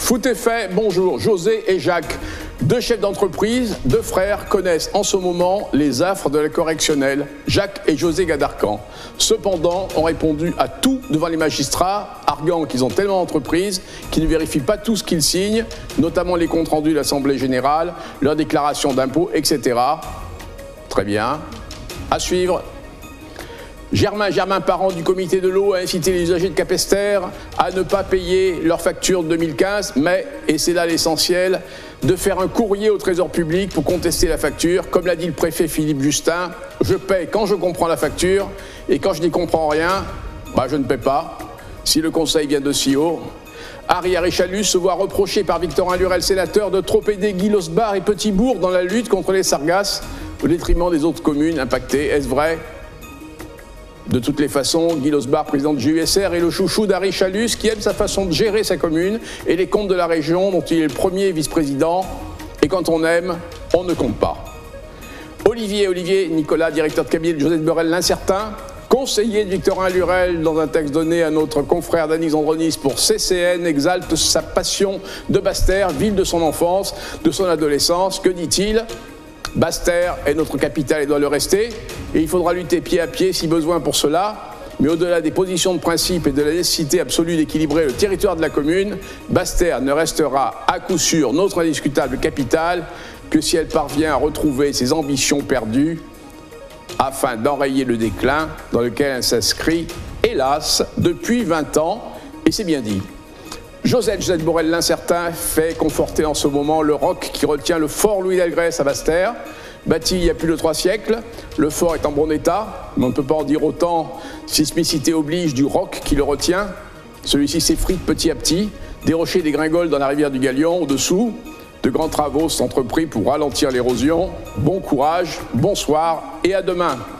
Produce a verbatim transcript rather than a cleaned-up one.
Foot est fait, bonjour, José et Jacques, deux chefs d'entreprise, deux frères, connaissent en ce moment les affres de la correctionnelle, Jacques et José Gadarcan. Cependant, ont répondu à tout devant les magistrats, arguant qu'ils ont tellement d'entreprises qu'ils ne vérifient pas tout ce qu'ils signent, notamment les comptes rendus de l'Assemblée générale, leurs déclarations d'impôts, et cetera. Très bien. À suivre. Germain Germain, parent du comité de l'eau, a incité les usagers de Capesterre à ne pas payer leurs factures de deux mille quinze, mais, et c'est là l'essentiel, de faire un courrier au Trésor public pour contester la facture. Comme l'a dit le préfet Philippe Justin, je paie quand je comprends la facture et quand je n'y comprends rien, bah je ne paie pas, si le conseil vient de si haut. Harry Harry-Chalus se voit reprocher par Victorin Lurel, sénateur, de trop aider Guy Losbar et Petit-Bourg dans la lutte contre les sargasses au détriment des autres communes impactées. Est-ce vrai ? De toutes les façons, Guy Losbar, président de G U S R, est le chouchou d'Harry Chalus, qui aime sa façon de gérer sa commune et les comptes de la région, dont il est le premier vice-président. Et quand on aime, on ne compte pas. Olivier Olivier Nicolas, directeur de cabinet de Josette Borrell, l'incertain, conseiller de Victorin Lurel, dans un texte donné à notre confrère Danix Andronis pour C C N, exalte sa passion de Basse-Terre, ville de son enfance, de son adolescence. Que dit-il ? Basse-Terre est notre capitale et doit le rester, et il faudra lutter pied à pied si besoin pour cela. Mais au-delà des positions de principe et de la nécessité absolue d'équilibrer le territoire de la commune, Basse-Terre ne restera à coup sûr notre indiscutable capitale que si elle parvient à retrouver ses ambitions perdues afin d'enrayer le déclin dans lequel elle s'inscrit, hélas, depuis vingt ans, et c'est bien dit. Josette Josette Borrell, l'incertain, fait conforter en ce moment le roc qui retient le fort Louis d'Algrès à Basse-Terre. Bâti il y a plus de trois siècles, le fort est en bon état, mais on ne peut pas en dire autant, sismicité oblige, du roc qui le retient. Celui-ci s'effrite petit à petit, des rochers dégringolent dans la rivière du Galion au-dessous. De grands travaux sont entrepris pour ralentir l'érosion. Bon courage, bonsoir et à demain.